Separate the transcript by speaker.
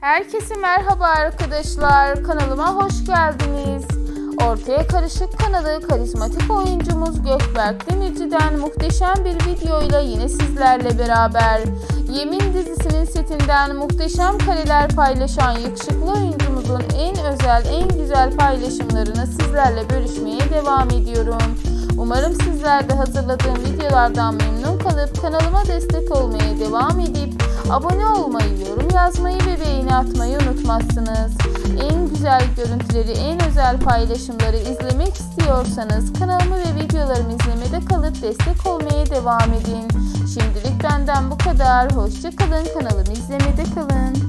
Speaker 1: Herkese merhaba arkadaşlar, kanalıma hoş geldiniz. Ortaya Karışık kanalı karizmatik oyuncumuz Gökberk Demirci'den muhteşem bir videoyla yine sizlerle beraber. Yemin dizisinin setinden muhteşem kareler paylaşan yakışıklı oyuncumuzun en özel, en güzel paylaşımlarını sizlerle bölüşmeye devam ediyorum. Umarım sizler de hazırladığım videolardan memnun kalıp kanalıma destek olmaya devam edip abone olmayı, yorum yazmayı ve beğeni atmayı unutmazsınız. En güzel görüntüleri, en özel paylaşımları izlemek istiyorsanız kanalımı ve videolarımı izlemede kalıp destek olmaya devam edin. Şimdilik benden bu kadar. Hoşça kalın, kanalımı izlemede kalın.